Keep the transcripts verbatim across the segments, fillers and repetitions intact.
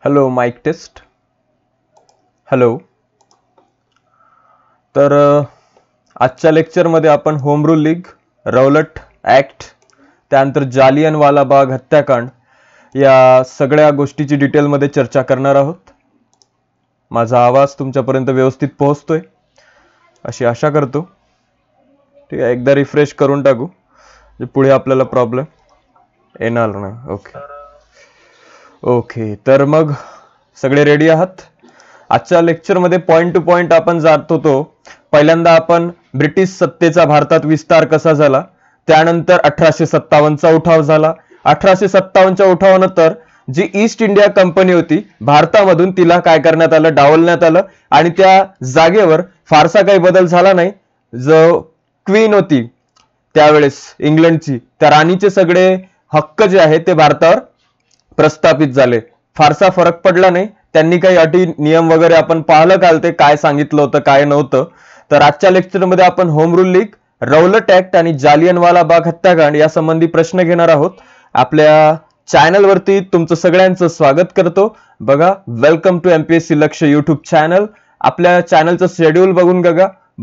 Hello mic taste. Hello. तर आजच्या लेक्चरमध्ये आपण home rule league, Rowlatt act, त्यानंतर जालियनवाला बाग हत्याकांड या सगळ्या गोष्टीची डिटेलमध्ये चर्चा करणार आहोत. माझा आवाज तुमच्यापर्यंत व्यवस्थित पोहोचतोय अशी आशा करतो. ठीक आहे, एकदा रिफ्रेश करून टाकू, पुढे आपल्याला प्रॉब्लेम येणार नाही. ओके ओके तर मग सगळे रेडी आहात? आजच्या लेक्चरमध्ये पॉइंट टू पॉइंट आपण जात होतो. पहिल्यांदा आपण ब्रिटिश सत्तेचा भारतात विस्तार कसा झाला, त्यानंतर अठराशे सत्तावन्नचा उठाव झाला. अठराशे सत्तावन्नच्या उठावानंतर जी ईस्ट इंडिया कंपनी होती भारतामधून तिला काय करण्यात आलं, डावलण्यात आलं आणि त्या जागेवर फारसा काही बदल झाला नाही. जो क्वीन होती त्यावेळेस इंग्लंडची, त्या राणीचे सगळे हक्क जे आहेत ते भारतावर प्रस्थापित झाले. फारसा फरक पडला नाही. त्यांनी काही अटी नियम वगैरे आपण पाहिलं काल ते काय सांगितलं होतं काय नव्हतं. तर आजच्या लेक्चरमध्ये आपण home rule league, Rowlatt act आणि जालियनवाला बाग हत्याकांड या संबंधी प्रश्न घेणार आहोत. आपल्या चॅनल वरती तुमचं सगळ्यांचं स्वागत करतो. बघा, welcome to MPSC Laksh YouTube channel. आपल्या चॅनलचं शेड्यूल बघून बघा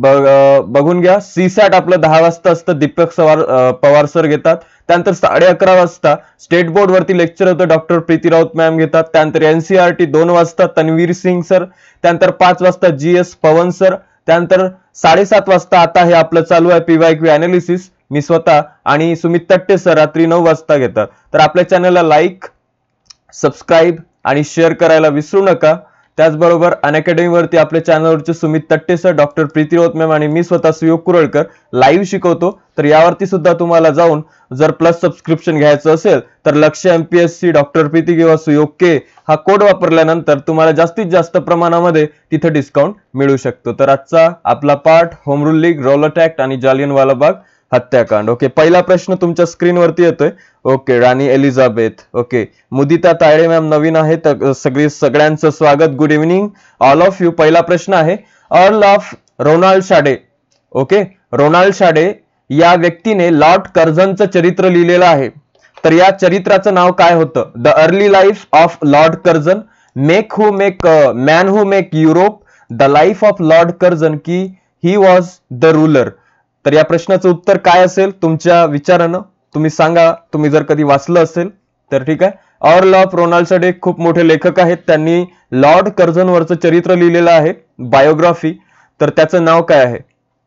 बघून घ्या. सीसॅट आपलं दहा वाजता असतं, दीपक सवार पवार सर घेतात. त्यानंतर साडे अकरा वाजता स्टेट बोर्ड वरती लेक्चर होतं, डॉक्टर प्रीती राऊत मॅम घेतात. त्यानंतर एनसीआरटी दोन वाजता तन्वीर सिंग सर. त्यानंतर पाच वाजता जी एस पवन सर. त्यानंतर साडेसात वाजता आता हे आपलं चालू आहे पीवायक्यू अनालिसिस, मी स्वतः आणि सुमित तट्टे सर रात्री नऊ वाजता घेतात. तर आपल्या चॅनलला लाईक, सबस्क्राईब आणि शेअर करायला विसरू नका. त्याचबरोबर अनअकॅडमी वरती आपल्या चॅनलवरचे Sumit Tatte sir, doctor Preeti Raut ma'am आणि मी स्वतः सुयोग कुरळकर लाईव्ह शिकवतो. तर यावरती सुद्धा तुम्हाला जाऊन जर प्लस सबस्क्रिप्शन घ्यायचं असेल तर लक्ष एमपीएससी, डॉक्टर प्रीती किंवा सुयोग के हा कोड वापरल्यानंतर तुम्हाला जास्तीत जास्त प्रमाणामध्ये तिथे डिस्काउंट मिळू शकतो. तर आजचा आपला पाठ home rule league, Rowlatt act आणि जालियनवाला बाग हत्याकांड. ओके, पहिला प्रश्न तुमच्या स्क्रीनवरती येतोय. ओके, राणी Elizabeth. Okay, Mudita Tayde ma'am नवीन आहे तर सगळी सगळ्यांचं स्वागत. Good evening all of you. पहिला प्रश्न आहे, अर्ल ऑफ रोनाल्ड शाडे. ओके, रोनाल्ड शाडे या व्यक्तीने लॉर्ड कर्झनचं चरित्र लिहिलेलं आहे. तर या चरित्राचं नाव काय होतं? The early life of Lord Curzon, make who make man who make Europe, the life of Lord Curzon की ही वॉज द रूलर. तर या प्रश्नाचं उत्तर काय असेल तुमच्या विचारानं तुम्ही सांगा. तुम्ही जर कधी वाचलं असेल तर ठीक आहे. अर्ल ऑफ रोनाल्ड शाडे खूप मोठे लेखक आहेत. त्यांनी लॉर्ड कर्झन वरचं चरित्र लिहिलेलं आहे, बायोग्राफी. तर त्याचं नाव काय आहे?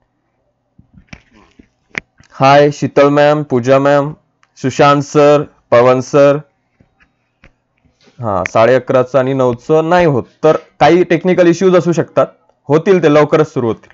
Hi Sheetal ma'am, Pooja ma'am, Sushant sir, Pawan sir. हा, साडे अकराचं आणि नऊचं नाही होत, तर काही टेक्निकल इश्यूज असू शकतात. होतील ते लवकरच सुरू होतील.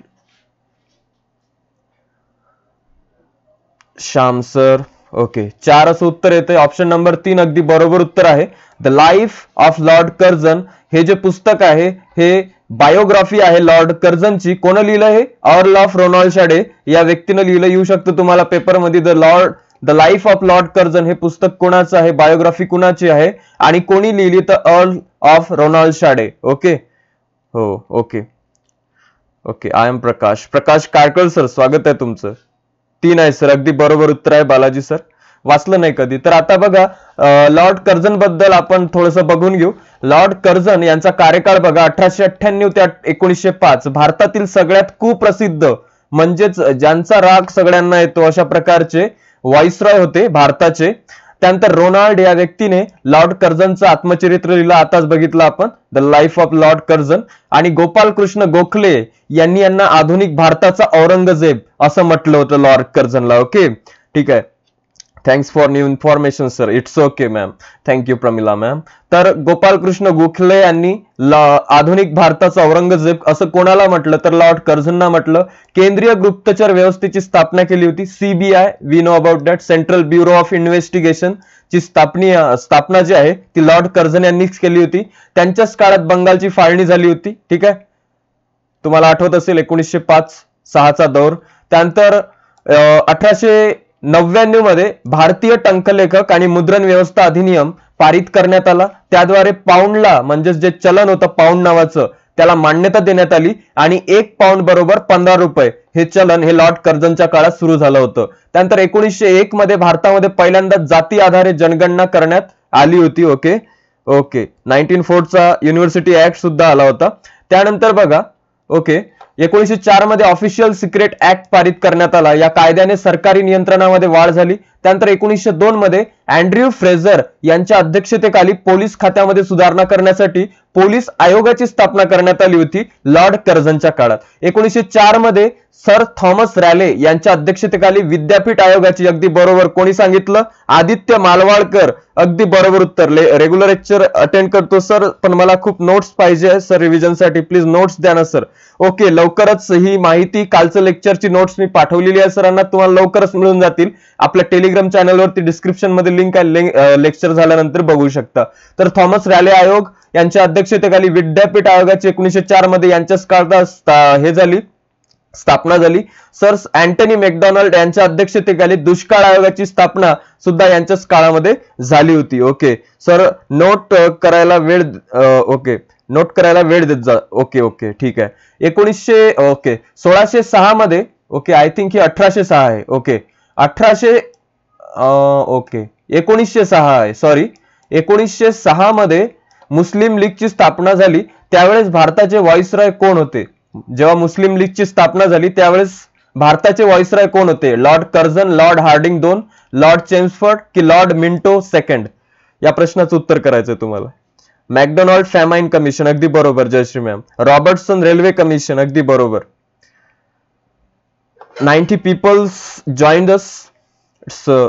श्याम सर. ओके, चार असं उत्तर येते. ऑप्शन नंबर तीन अगदी बरोबर उत्तर आहे. The life of Lord Curzon हे जे पुस्तक आहे हे बायोग्राफी आहे लॉर्ड कर्झनची. कोण लिहिलं हे? अर्ल ऑफ रोनाल्ड शाडे या व्यक्तीनं लिहिलं. येऊ शकतं तुम्हाला पेपरमध्ये. The Lord the life of Lord Curzon हे पुस्तक कोणाचं आहे, बायोग्राफी कुणाची आहे आणि कोणी लिहिली? तर Earl of Ronaldshay. Okay हो, okay okay. I am Prakash. Prakash Kalkar sir, स्वागत आहे तुमचं. तीन आहे सर, अगदी बरोबर उत्तर आहे बालाजी सर. वाचलं नाही कधी. तर आता बघा, लॉर्ड कर्झन बद्दल आपण थोडस बघून घेऊ. लॉर्ड कर्झन यांचा कार्यकाळ बघा, अठराशे अठ्ठ्याण्णव ते एकोणीसशे पाच. भारतातील सगळ्यात कुप्रसिद्ध म्हणजेच ज्यांचा राग सगळ्यांना येतो अशा प्रकारचे व्हाईसरॉय होते भारताचे. त्यानंतर रोनाल्ड या व्यक्तीने लॉर्ड कर्झनचं आत्मचरित्र लिहिलं, आताच बघितलं आपण, the life of Lord Curzon. आणि गोपाल कृष्ण गोखले यांनी यांना आधुनिक भारताचा औरंगजेब असं म्हटलं होतं लॉर्ड कर्झनला. ओके, ठीक आहे. Thanks for new information sir. It's okay ma'am. Thank you Pramila ma'am. तर गोपाल कृष्ण गोखले यांनी आधुनिक भारताचा औरंगजेब असं कोणाला म्हटलं? तर लॉर्ड कर्झनना म्हटलं. केंद्रीय गुप्तचर व्यवस्थेची स्थापना केली होती, CBI, we know about that, central bureau of investigation ची स्थापना स्थापना जी आहे ती लॉर्ड कर्झन यांनीच केली होती. त्यांच्याच काळात बंगालची फाळणी झाली होती. ठीक आहे, तुम्हाला आठवत असेल एकोणीसशे पाच सहाचा दौर. त्यानंतर अठराशे नव्याण्णव मध्ये भारतीय टंकलेखक आणि मुद्रण व्यवस्था अधिनियम पारित करण्यात आला. त्याद्वारे पाऊंडला म्हणजेच जे चलन होतं पाऊंड नावाचं त्याला मान्यता देण्यात आली आणि एक पाऊंड बरोबर पंधरा रुपये हे चलन हे लॉर्ड कर्झनच्या काळात सुरू झालं होतं. त्यानंतर एकोणीसशे एक मध्ये भारतामध्ये पहिल्यांदा जाती आधारे जनगणना करण्यात आली होती. ओके ओके नाईन्टीन फोरचा युनिव्हर्सिटी ऍक्ट सुद्धा आला होता. त्यानंतर बघा ओके एकोणीसशे चार मध्ये ऑफिशियल सिक्रेट ऍक्ट पारित करण्यात आला. या कायद्याने सरकारी नियंत्रणामध्ये वाढ झाली. त्यानंतर एकोणीसशे दोन मध्ये अँड्र्यू फ्रेझर यांच्या अध्यक्षतेखाली पोलीस खात्यामध्ये सुधारणा करण्यासाठी पोलीस आयोगाची स्थापना करण्यात आली होती लॉर्ड कर्झनच्या काळात. एकोणीसशे चार मध्ये सर थॉमस रॅले यांच्या अध्यक्षतेखाली विद्यापीठ आयोगाची, अगदी बरोबर, कोणी सांगितलं? आदित्य मालवाळकर, अगदी बरोबर उत्तर. रेग्युलर लेक्चर अटेंड करतो सर, पण मला खूप नोट्स पाहिजे सर रिव्हिजनसाठी, प्लीज नोट्स द्या ना सर. ओके लवकरच ही माहिती, कालचं लेक्चरची नोट्स मी पाठवलेली आहे सरांना, तुम्हाला लवकरच मिळून जातील. आपल्या टेलिग्राम चॅनलवरती डिस्क्रिप्शन मध्ये लिंक आहे, लेक्चर झाल्यानंतर बघू शकता. तर थॉमस रॅले आयोग यांच्या अध्यक्षतेखाली विद्यापीठ आयोगाची एकोणीसशे चार मध्ये यांच्याच काळात हे झाली, स्थापना झाली. सर अँटनी मॅकडोनाल्ड यांच्या अध्यक्षतेखाली दुष्काळ आयोगाची स्थापना सुद्धा यांच्याच काळामध्ये झाली होती. ओके सर नोट करायला वेळ, ओके नोट करायला वेळ देत जा. ओके ओके ठीक आहे. एकोणीसशे ओके सोळाशे सहा मध्ये, ओके आय थिंक ही अठराशे सहा आहे. ओके अठराशे ओके एकोणीसशे सहा आहे, सॉरी एकोणीसशे सहा मध्ये मुस्लिम लीगची स्थापना झाली. त्यावेळेस भारताचे व्हाईसरॉय कोण होते? जेव्हा मुस्लिम लीगची स्थापना झाली त्यावेळेस भारताचे व्हाईसरॉय कोण होते? लॉर्ड कर्झन, लॉर्ड हार्डिंग दोन, लॉर्ड चेम्सफोर्ड की लॉर्ड मिंटो सेकंड? या प्रश्नाचं उत्तर करायचं तुम्हाला. मॅकडोनाल्ड फॅमाइन कमिशन, अगदी बरोबर Jayashree ma'am. Robertson railway commission, अगदी बरोबर. Ninety peoples joined us. It's a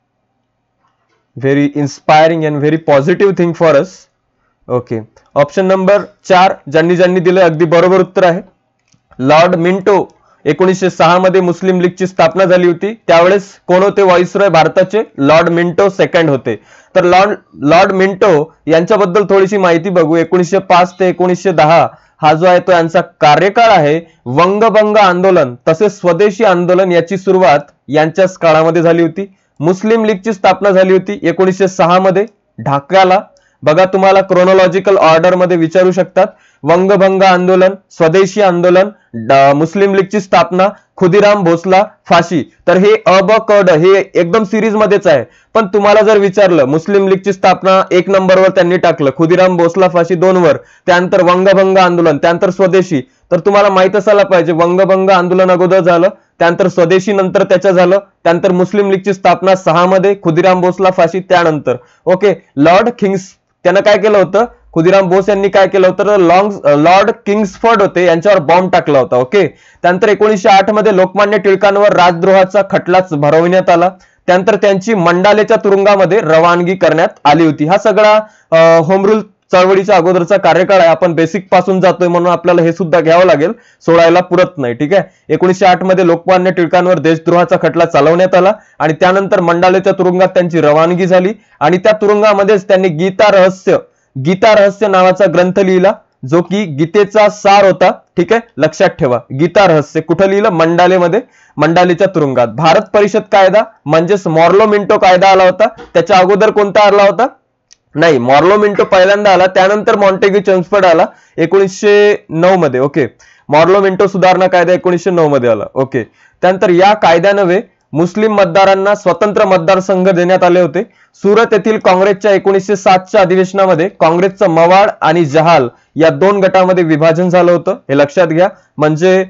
very inspiring and very positive thing for us. Okay option number चार ज्यांनी ज्यांनी दिलं अगदी बरोबर उत्तर आहे. लॉर्ड मिंटो, एकोणीसशे सहा मध्ये मुस्लिम लीगची स्थापना झाली होती. त्यावेळेस कोण होते व्हाईसरॉय भारताचे? लॉर्ड मिंटो सेकंड होते. तर लॉर्ड लॉर्ड मिंटो यांच्याबद्दल थोडीशी माहिती बघू. एकोणीसशे पाच ते एकोणीसशे दहा हा जो आहे तो यांचा कार्यकाळ आहे. वंगभंग आंदोलन तसेच स्वदेशी आंदोलन याची सुरुवात यांच्याच काळामध्ये झाली होती. मुस्लिम लीगची स्थापना झाली होती एकोणीसशे सहा मध्ये ढाक्याला. बघा तुम्हाला क्रोनॉलॉजिकल ऑर्डर मध्ये विचारू शकतात. वंगभंग आंदोलन, स्वदेशी आंदोलन, मुस्लिम लीगची स्थापना, खुदीराम भोसला फाशी. तर हे अ ब क ड हे एकदम सिरीज मध्येच आहे. पण तुम्हाला जर विचारलं मुस्लिम लीगची स्थापना एक नंबरवर त्यांनी टाकलं, खुदीराम भोसला फाशी दोन वर, त्यानंतर वंगभंग आंदोलन, त्यानंतर स्वदेशी. तर तुम्हाला माहित असायला पाहिजे वंगभंग आंदोलन अगोदर झालं, त्यानंतर स्वदेशी नंतर त्याच्या झालं, त्यानंतर मुस्लिम लीगची स्थापना सहा मध्ये, खुदीराम भोसला फाशी त्यानंतर. ओके लॉर्ड किंग्स त्यानं काय केलं होतं? खुदीराम बोस यांनी काय केलं होतं? लॉंग लॉर्ड किंग्सफोर्ड होते यांच्यावर बॉम्ब टाकला होता. ओके त्यानंतर एकोणीसशे आठ मध्ये लोकमान्य टिळकांवर राजद्रोहाचा खटला भरवण्यात आला. त्यानंतर त्यांची मंडालेच्या तुरुंगामध्ये रवानगी करण्यात आली होती. हा सगळा होम रूल चळवळीच्या अगोदरचा कार्यकाळ आहे. आपण बेसिक पासून जातोय म्हणून आपल्याला हे सुद्धा घ्यावं लागेल, सोडायला पुरत नाही. ठीक आहे. एकोणीसशे आठ मध्ये लोकमान्य टिळकांवर देशद्रोहाचा खटला चालवण्यात आला आणि त्यानंतर मंडालेच्या तुरुंगात त्यांची रवानगी झाली आणि त्या तुरुंगामध्येच त्यांनी गीता रहस्य गीता रहस्य नावाचा ग्रंथ लिहिला जो की गीतेचा सार होता. ठीक आहे लक्षात ठेवा. गीता रहस्य कुठं लिहिलं? मंडालेमध्ये, मंडालेच्या तुरुंगात. भारत परिषद कायदा म्हणजेच मॉर्लो मिंटो कायदा आला होता. त्याच्या अगोदर कोणता आला होता? नाही, मॉर्लो मिंटो पहिल्यांदा आला, त्यानंतर मॉन्टेग्यू चेम्सफोर्ड आला एकोणीसशे नऊ मध्ये. ओके मॉर्लो मिंटो सुधारणा कायदा एकोणीसशे नऊ मध्ये आला. ओके त्यानंतर या कायद्यानवे मुस्लिम मतदारांना स्वतंत्र मतदारसंघ देण्यात आले होते. सुरत येथील काँग्रेसच्या एकोणीसशे सातच्या अधिवेशनामध्ये काँग्रेसचं मवाड आणि जहाल या दोन गटामध्ये विभाजन झालं होतं, हे लक्षात घ्या. म्हणजे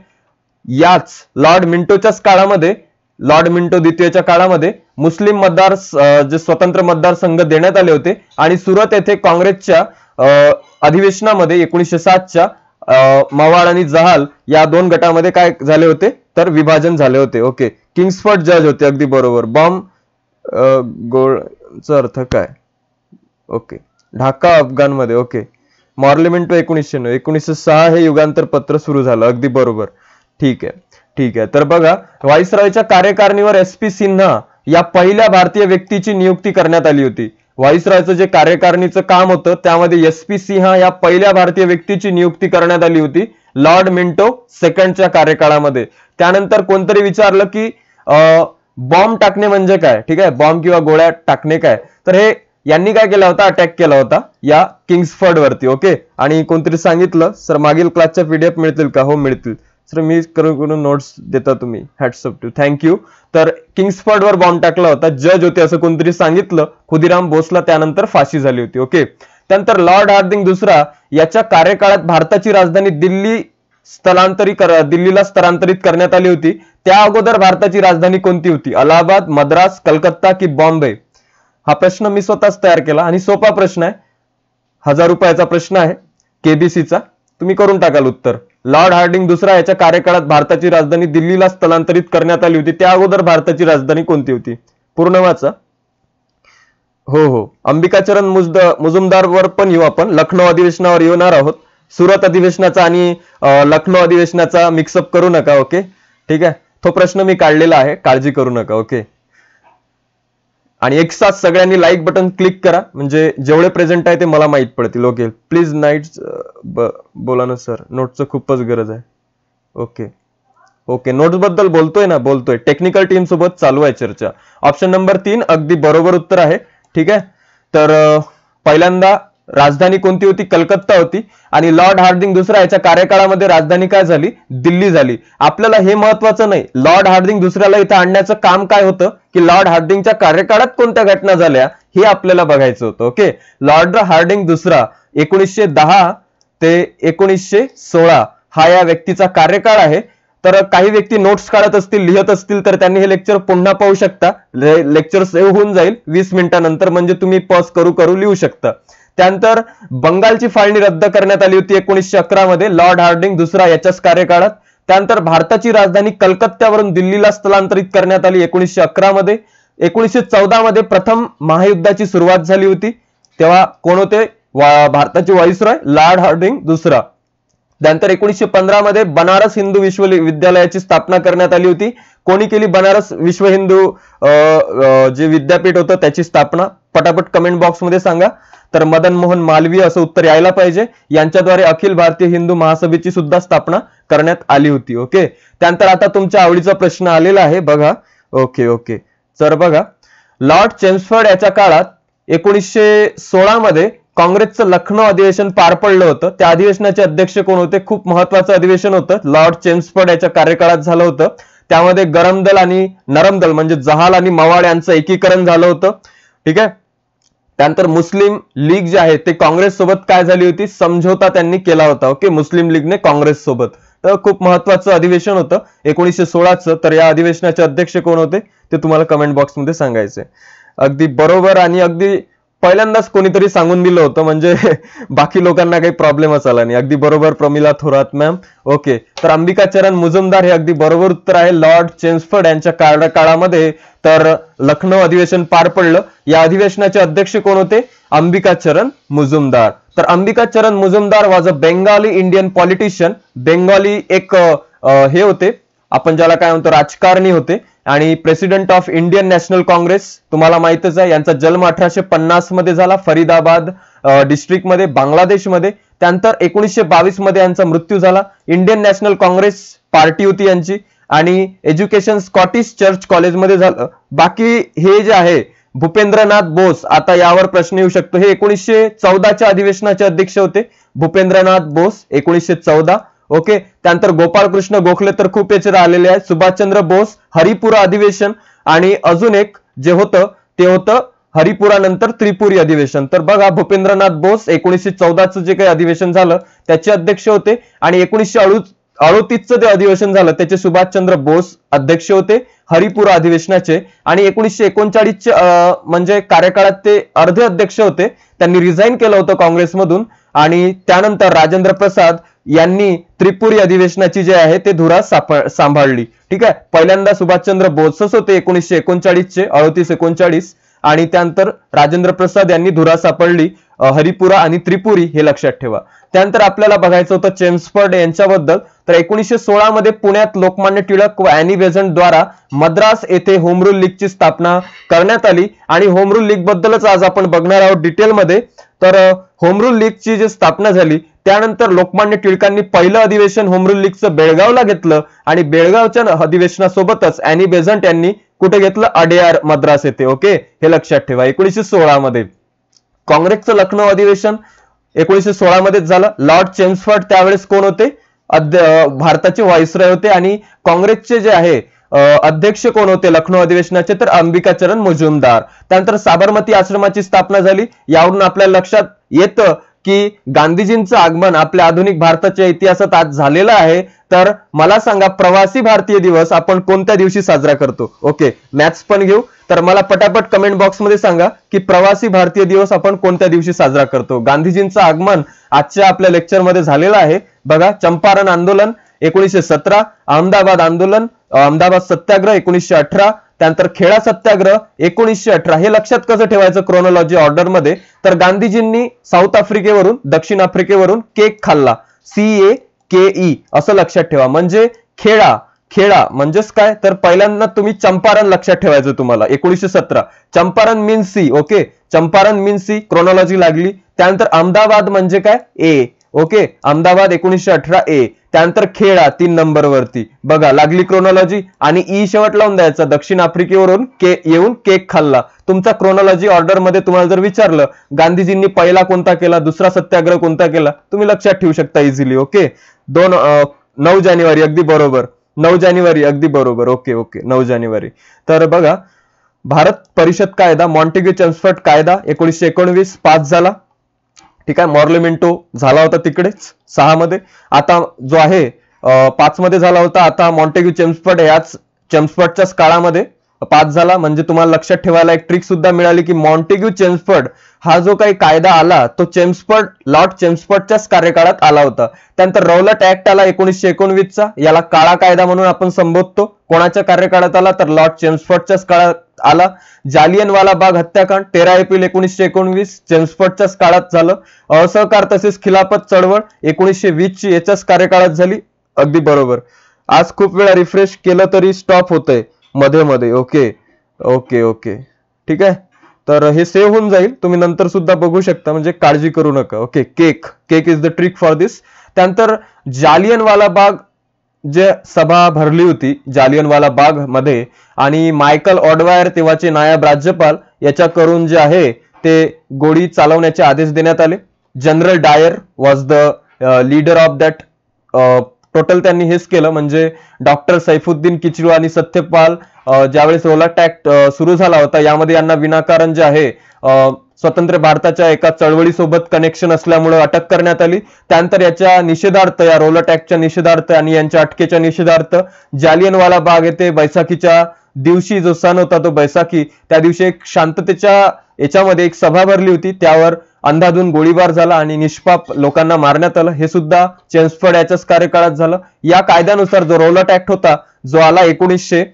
याच लॉर्ड मिंटोच्याच काळामध्ये, लॉर्ड मिंटो द्वितीयच्या काळामध्ये मुस्लिम मतदार जे स्वतंत्र मतदारसंघ देण्यात आले होते आणि सुरत येथे काँग्रेसच्या अधिवेशनामध्ये एकोणीसशे सातच्या मवाड आणि जहाल या दोन गटामध्ये काय झाले होते? तर विभाजन झाले होते. ओके किंग्सफोर्ड जज होते, अगदी बरोबर. बॉम्ब गोळचा अर्थ काय? ओके ढाका अफगाणमध्ये. ओके मॉर्लो मिंटो एकोणीसशे नऊ एकोणीसशे सहा हे युगांतर पत्र सुरू झालं, अगदी बरोबर. ठीक आहे ठीक आहे. तर बघा व्हाईसरॉयच्या कार्यकारिणीवर एस पी सिन्हा या पहिल्या भारतीय व्यक्तीची नियुक्ती करण्यात आली होती. व्हाईसरॉयचं जे कार्यकारिणीचं काम होतं त्यामध्ये एस पी सिन्हा या पहिल्या भारतीय व्यक्तीची नियुक्ती करण्यात आली होती लॉर्ड मिंटो सेकंडच्या कार्यकाळामध्ये. त्यानंतर कोणतरी विचारलं की बॉम्ब टाकणे म्हणजे काय? ठीक आहे बॉम्ब किंवा गोळ्या टाकणे काय? तर हे यांनी काय केला होता? अटॅक केला होता या किंग्सफोर्ड वरती. ओके आणि कोणतरी सांगितलं सर मागील क्लासच्या पीडीएफ मिळतील का? हो मिळतील सर, मी करून करून नोट्स देता तुम्ही. Hats up to, thank you. तर किंग्सफोर्ड वर बॉम्ब टाकला होता, जज होते असं कोणतरी सांगितलं. खुदीराम भोसला त्यानंतर फाशी झाली होती. ओके त्यानंतर लॉर्ड हार्डिंग दुसरा याच्या कार्यकाळात भारताची राजधानी दिल्ली स्थलांतरित दिल्लीला स्थलांतरित करण्यात आली होती. त्या अगोदर भारताची राजधानी कोणती होती? अलाहाबाद, मद्रास, कलकत्ता की बॉम्बे? हा प्रश्न मी स्वतःच तयार केला आणि सोपा प्रश्न आहे, हजार रुपयाचा प्रश्न आहे केबीसीचा, तुम्ही करून टाकाल उत्तर. लॉर्ड हार्डिंग दुसरा याच्या कार्यकाळात भारताची राजधानी दिल्लीला स्थलांतरित करण्यात आली होती. त्या अगोदर भारताची राजधानी कोणती होती? पूर्ण वाचा. हो हो अंबिकाचरण मुजद मुजुमदारवर पण येऊ आपण, लखनौ अधिवेशनावर येणार आहोत. सुरत अधिवेशनाचा आणि लखनौ अधिवेशनाचा मिक्सअप करू नका. ओके ठीक आहे, तो प्रश्न मी काढलेला आहे, काळजी करू नका. ओके, आणि एक साथ सगळ्यांनी लाईक बटन क्लिक करा म्हणजे जेवढे प्रेझेंट आहे ते मला माहित पडतील. ओके प्लीज नाईट्स बोला ना सर, नोट्सचं खूपच गरज आहे. ओके ओके नोट्स बद्दल बोलतोय ना, बोलतोय. टेक्निकल टीम सोबत चालू आहे चर्चा. ऑप्शन नंबर तीन अगदी बरोबर उत्तर आहे. ठीक आहे, तर पहिल्यांदा राजधानी कोणती होती? कलकत्ता होती. आणि लॉर्ड हार्डिंग दुसरा याच्या कार्यकाळामध्ये राजधानी काय झाली? दिल्ली झाली. आपल्याला हे महत्वाचं नाही, लॉर्ड हार्डिंग दुसऱ्याला इथं आणण्याचं काम काय होतं की लॉर्ड हार्डिंगच्या कार्यकाळात कोणत्या घटना झाल्या हे आपल्याला बघायचं होतं. ओके, लॉर्ड हार्डिंग दुसरा एकोणीसशे दहा ते एकोणीसशे सोळा हा या व्यक्तीचा कार्यकाळ आहे. तर काही व्यक्ती नोट्स काढत असतील, लिहित असतील तर त्यांनी हे लेक्चर पुन्हा पाहू शकता. लेक्चर सेव्ह होऊन जाईल वीस मिनिटांनंतर, म्हणजे तुम्ही पॉज करू करू लिहू शकता. त्यानंतर बंगालची फाळणी रद्द करण्यात आली होती एकोणीसशे अकरा मध्ये लॉर्ड हार्डिंग दुसरा याच्याच कार्यकाळात. त्यानंतर भारताची राजधानी कलकत्त्यावरून दिल्लीला स्थलांतरित करण्यात आली एकोणीसशे अकरा मध्ये. एकोणीसशे चौदा मध्ये प्रथम महायुद्धाची सुरुवात झाली होती, तेव्हा कोण होते? भारताचे व्हाईसरॉय लॉर्ड हार्डिंग दुसरा. त्यानंतर एकोणीसशे पंधरा मध्ये बनारस हिंदू विश्वविद्यालयाची स्थापना करण्यात आली होती. कोणी केली? बनारस विश्व हिंदू जे विद्यापीठ होतं त्याची स्थापना. पटापट कमेंट बॉक्स मध्ये सांगा. तर मदन मोहन मालवीय असं उत्तर यायला पाहिजे. यांच्याद्वारे अखिल भारतीय हिंदू महासभेची सुद्धा स्थापना करण्यात आली होती. ओके, त्यानंतर आता तुमच्या आवडीचा प्रश्न आलेला आहे बघा. ओके ओके तर बघा, लॉर्ड चेम्सफोर्ड याच्या काळात एकोणीसशे सोळा मध्ये काँग्रेसचं लखनौ अधिवेशन पार पडलं होतं. त्या अधिवेशनाचे अध्यक्ष कोण होते? खूप महत्वाचं अधिवेशन होतं, लॉर्ड चेम्सफोर्ड याच्या कार्यकाळात झालं होतं. त्यामध्ये गरम दल आणि नरम दल म्हणजे जहाल आणि मवाळ यांचं एकीकरण झालं होतं. ठीक आहे, त्यानंतर मुस्लिम लीग जे आहे ते काँग्रेस सोबत काय झाली होती? समझोता त्यांनी केला होता. ओके, मुस्लिम लीगने काँग्रेस सोबत. तर खूप महत्वाचं अधिवेशन होतं एकोणीसशे सोळाचं. तर या अधिवेशनाचे अध्यक्ष कोण होते ते तुम्हाला कमेंट बॉक्समध्ये सांगायचे. अगदी बरोबर, आणि अगदी पहिल्यांदाच कोणीतरी सांगून दिलं होतं म्हणजे बाकी लोकांना काही प्रॉब्लेमच आला नाही. अगदी बरोबर प्रमिला थोरात मॅम. ओके, तर अंबिकाचरण मुजुमदार हे अगदी बरोबर उत्तर आहे. लॉर्ड चेम्सफोर्ड यांच्या कार्यकाळामध्ये तर लखनौ अधिवेशन पार पडलं. या अधिवेशनाचे अध्यक्ष कोण होते? अंबिकाचरण मुजुमदार. तर Ambikacharan Mujumdar was a Bengali Indian politician. Bengali एक हे होते, आपण ज्याला काय म्हणतो राजकारणी होते, आणि president of Indian National Congress तुम्हाला माहितच आहे. यांचा जन्म अठराशे पन्नास मध्ये झाला फरीदाबाद डिस्ट्रिक्ट मध्ये बांगलादेशमध्ये. त्यानंतर एकोणीसशे बावीस मध्ये यांचा मृत्यू झाला. इंडियन नॅशनल काँग्रेस पार्टी होती यांची, आणि एज्युकेशन स्कॉटिश चर्च कॉलेजमध्ये झालं. बाकी हे जे आहे भूपेंद्रनाथ बोस, आता यावर प्रश्न येऊ शकतो, हे एकोणीसशे चौदाच्या अधिवेशनाचे अध्यक्ष होते. भूपेंद्रनाथ बोस एकोणीसशे चौदा. ओके, त्यानंतर गोपाळकृष्ण गोखले तर खूप याचे आलेले आहेत. सुभाषचंद्र बोस हरिपुरा अधिवेशन, आणि अजून एक जे होतं ते होतं हरिपुरा नंतर त्रिपुरी अधिवेशन. तर बघा, भूपेंद्रनाथ बोस एकोणीसशे चौदाचं जे काही अधिवेशन झालं त्याचे अध्यक्ष होते, आणि एकोणीसशे अडोतीसचं जे अधिवेशन झालं त्याचे सुभाषचंद्र बोस अध्यक्ष होते हरिपुरा अधिवेशनाचे. आणि एकोणीसशे एकोणचाळीसचे म्हणजे कार्यकाळात ते अर्धे अध्यक्ष होते, त्यांनी रिझाईन केलं होतं काँग्रेसमधून. आणि त्यानंतर राजेंद्र प्रसाद यांनी त्रिपुरी अधिवेशनाची जे आहे ते धुरा सांभाळली. ठीक आहे, पहिल्यांदा सुभाषचंद्र बोसच होते एकोणीसशे एकोणचाळीसचे, अडोतीस एकोणचाळीस, आणि त्यानंतर राजेंद्र प्रसाद यांनी धुरा सापडली हरिपुरा आणि त्रिपुरी, हे लक्षात ठेवा. त्यानंतर आपल्याला बघायचं होतं चेम्सफोर्ड यांच्याबद्दल. तर एकोणीसशे सोळा मध्ये पुण्यात लोकमान्य टिळक व अॅनी बेझंट द्वारा मद्रास येथे होम रूल लीगची स्थापना करण्यात आली, आणि होम रूल लीग बद्दलच आज आपण बघणार आहोत डिटेलमध्ये. तर होम रूल लीगची जी स्थापना झाली त्यानंतर लोकमान्य टिळकांनी पहिलं अधिवेशन होम रूल लीगचं बेळगावला घेतलं, आणि बेळगावच्या अधिवेशनासोबतच अॅनी बेझंट यांनी कुठे घेतलं? अडेयार मद्रास येथे. ओके, हे लक्षात ठेवा. एकोणीसशे सोळा मध्ये काँग्रेसचं लखनौ अधिवेशन एकोणीसशे सोळा मध्येच झालं. लॉर्ड चेम्सफोर्ड त्यावेळेस कोण होते? भारताचे व्हाईसरॉय होते, आणि काँग्रेसचे जे आहे अध्यक्ष कोण होते लखनौ अधिवेशनाचे, तर अंबिकाचरण मुजुमदार. त्यानंतर साबरमती आश्रमाची स्थापना झाली. यावरून आपल्याला लक्षात येतं की गांधीजींचं आगमन आपल्या आधुनिक भारताच्या इतिहासात आज झालेलं आहे. तर मला सांगा प्रवासी भारतीय दिवस आपण कोणत्या दिवशी साजरा करतो? ओके, मॅथ्स पण घेऊ. तर मला पटापट कमेंट बॉक्स मध्ये सांगा की प्रवासी भारतीय दिवस आपण कोणत्या दिवशी साजरा करतो. गांधीजींचं आगमन आजच्या आपल्या लेक्चर मध्ये झालेलं आहे. बघा, चंपारण आंदोलन एकोणीसशे सतरा, अहमदाबाद आंदोलन अहमदाबाद सत्याग्रह एकोणीसशे अठरा, त्यानंतर खेडा सत्याग्रह एकोणीसशे अठरा. हे लक्षात कसं ठेवायचं क्रोनॉलॉजी ऑर्डर मध्ये? तर गांधीजींनी साऊथ आफ्रिकेवरून दक्षिण आफ्रिकेवरून केक खाल्ला, सी ए के ई असं लक्षात ठेवा. म्हणजे खेडा खेडा म्हणजेच काय, तर पहिल्यांदा तुम्ही चंपारण लक्षात ठेवायचं तुम्हाला. एकोणीसशे सतरा Champaran mean C. Okay, Champaran mean C, chronology लागली. त्यानंतर अहमदाबाद म्हणजे काय, ए. ओके, अहमदाबाद एकोणीसशे अठरा ए. त्यानंतर खेडा तीन नंबर वरती. बघा, लागली क्रोनॉलॉजी. आणि ई शेवट लावून द्यायचा. दक्षिण आफ्रिकेवरून के येऊन केक खाल्ला. तुमचा क्रोनॉलॉजी ऑर्डर मध्ये तुम्हाला जर विचारलं गांधीजींनी पहिला कोणता केला, दुसरा सत्याग्रह कोणता केला, तुम्ही लक्षात ठेवू शकता इझिली. ओके, दोन नऊ जानेवारी अगदी बरोबर. नऊ जानेवारी अगदी बरोबर. ओके ओके नऊ जानेवारी. तर बघा, भारत परिषद कायदा मॉन्टेग्यू चेम्सफोर्ड कायदा एकोणीसशे एकोणवीस पास झाला. ठीक आहे, मॉर्लेमेंटो झाला होता तिकडेच सहा मध्ये. आता जो आहे पाच मध्ये झाला होता. आता मॉन्टेग्यू चेम्सफोर्ड याच चेम्सफोर्डच्याच काळामध्ये पास झाला. म्हणजे तुम्हाला लक्षात ठेवायला एक ट्रिक सुद्धा मिळाली की मॉन्टेग्यू चेम्सफोर्ड हा जो काही कायदा आला तो चेम्सफोर्ड लॉर्ड चेम्सफोर्डच्याच कार्यकाळात आला होता. त्यानंतर रौलट ऍक्ट आला एकोणीसशे एकोणवीस चा. याला काळा कायदा म्हणून आपण संबोधतो. कोणाच्या कार्यकाळात आला, तर लॉर्ड चेम्सफोर्डच्याच काळात आला. जालियनवाला बाग हत्याकांड तेरा एप्रिल एकोणीसशे एकोणवीस चेम्सफोर्डच्याच काळात झालं. असहकार तसेच खिलाफत चळवळ एकोणीसशे वीस ची याच्याच कार्यकाळात झाली. अगदी बरोबर. आज खूप वेळा रिफ्रेश केलं तरी स्टॉप होतंय मध्ये मध्ये. ओके ओके ओके ठीक आहे. तर हे सेव्ह होऊन जाईल, तुम्ही नंतर सुद्धा बघू शकता, म्हणजे काळजी करू नका. Okay, cake cake is the trick for this. त्यानंतर जालियनवाला बाग जे सभा भरली होती जालियनवाला बाग मध्ये, आणि मायकल ऑडवायर तेव्हाचे नायब राज्यपाल याच्याकडून जे आहे ते गोळी चालवण्याचे आदेश देण्यात आले. General Dyer was the leader of that. Total त्यांनी हेच केलं. म्हणजे डॉक्टर सैफुद्दीन किचलू आणि सत्यपाल ज्यावेळेस रौलट ऍक्ट सुरू झाला होता, यामध्ये यांना विनाकारण जे आहे स्वतंत्र भारताच्या एका चळवळीसोबत कनेक्शन असल्यामुळे अटक करण्यात आली. त्यानंतर याच्या निषेधार्थ, या रौलट ऍक्टच्या निषेधार्थ आणि यांच्या अटकेच्या निषेधार्थ जालियनवाला बाग येथे बैसाखीच्या दिवशी जो सण होता तो बैसाखी, त्या दिवशी एक शांततेच्या याच्यामध्ये एक सभा भरली होती. त्यावर अंधाधुंद गोळीबार झाला आणि निष्पाप लोकांना मारण्यात आलं. हे सुद्धा चेम्सफोर्ड याच्याच कार्यकाळात झालं. या कायद्यानुसार जो रौलट ऍक्ट होता जो आला एकोणीसशे